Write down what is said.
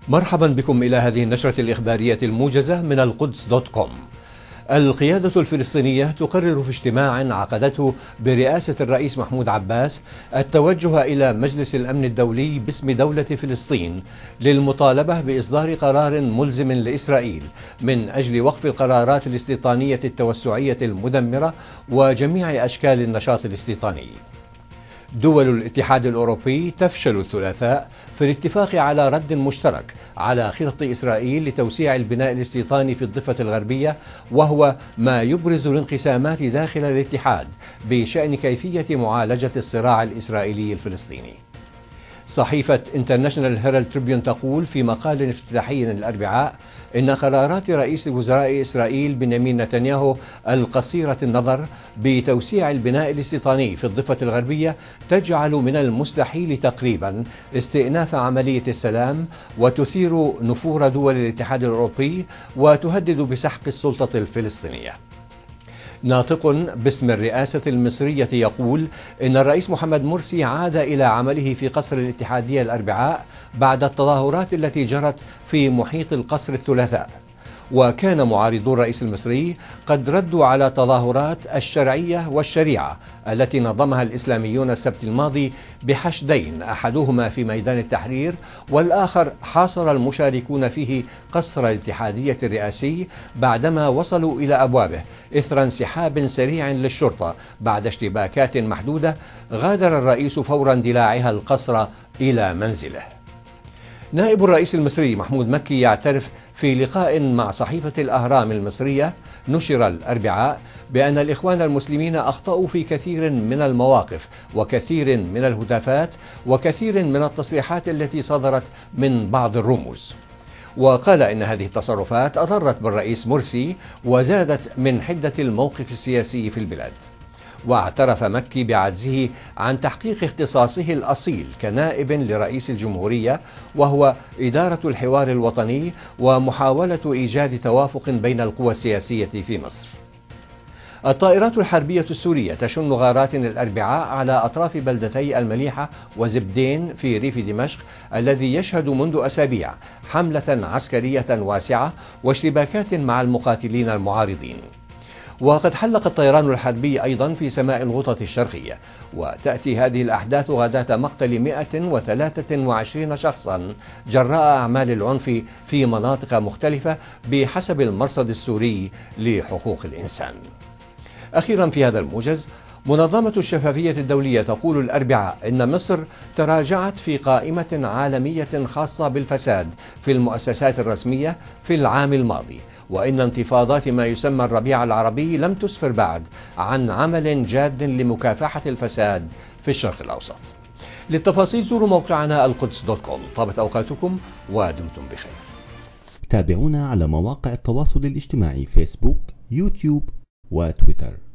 مرحبا بكم إلى هذه النشرة الإخبارية الموجزة من القدس دوت كوم. القيادة الفلسطينية تقرر في اجتماع عقدته برئاسة الرئيس محمود عباس التوجه إلى مجلس الأمن الدولي باسم دولة فلسطين للمطالبة بإصدار قرار ملزم لإسرائيل من أجل وقف القرارات الاستيطانية التوسعية المدمرة وجميع أشكال النشاط الاستيطاني. دول الاتحاد الأوروبي تفشل الثلاثاء في الاتفاق على رد مشترك على خطط إسرائيل لتوسيع البناء الاستيطاني في الضفة الغربية، وهو ما يبرز الانقسامات داخل الاتحاد بشأن كيفية معالجة الصراع الإسرائيلي الفلسطيني. صحيفة انترناشونال هيرالد تريبيون تقول في مقال افتتاحي الأربعاء إن قرارات رئيس وزراء إسرائيل بنيامين نتنياهو القصيرة النظر بتوسيع البناء الاستيطاني في الضفة الغربية تجعل من المستحيل تقريبا استئناف عملية السلام، وتثير نفور دول الاتحاد الأوروبي وتهدد بسحق السلطة الفلسطينية. ناطق باسم الرئاسة المصرية يقول إن الرئيس محمد مرسي عاد إلى عمله في قصر الاتحادية الأربعاء بعد التظاهرات التي جرت في محيط القصر الثلاثاء، وكان معارضو الرئيس المصري قد ردوا على تظاهرات الشرعية والشريعة التي نظمها الإسلاميون السبت الماضي بحشدين، أحدهما في ميدان التحرير والآخر حاصر المشاركون فيه قصر الاتحادية الرئاسي بعدما وصلوا إلى أبوابه إثر انسحاب سريع للشرطة بعد اشتباكات محدودة. غادر الرئيس فور اندلاعها القصر إلى منزله. نائب الرئيس المصري محمود مكي يعترف في لقاء مع صحيفة الأهرام المصرية نشر الأربعاء بأن الإخوان المسلمين أخطأوا في كثير من المواقف وكثير من الهتافات وكثير من التصريحات التي صدرت من بعض الرموز، وقال إن هذه التصرفات أضرت بالرئيس مرسي وزادت من حدة الموقف السياسي في البلاد. واعترف مكي بعجزه عن تحقيق اختصاصه الأصيل كنائب لرئيس الجمهورية، وهو إدارة الحوار الوطني ومحاولة إيجاد توافق بين القوى السياسية في مصر. الطائرات الحربية السورية تشن غارات الأربعاء على أطراف بلدتي المليحة وزبدين في ريف دمشق، الذي يشهد منذ أسابيع حملة عسكرية واسعة واشتباكات مع المقاتلين المعارضين. وقد حلق الطيران الحربي أيضا في سماء الغوطة الشرقية، وتأتي هذه الأحداث غداة مقتل 123 شخصا جراء أعمال العنف في مناطق مختلفة بحسب المرصد السوري لحقوق الإنسان. أخيرا في هذا الموجز، منظمة الشفافية الدولية تقول الأربعاء إن مصر تراجعت في قائمة عالمية خاصة بالفساد في المؤسسات الرسمية في العام الماضي، وإن انتفاضات ما يسمى الربيع العربي لم تسفر بعد عن عمل جاد لمكافحة الفساد في الشرق الأوسط. للتفاصيل زوروا موقعنا القدس دوت كوم. طابت أوقاتكم ودمتم بخير. تابعونا على مواقع التواصل الاجتماعي فيسبوك، يوتيوب وتويتر.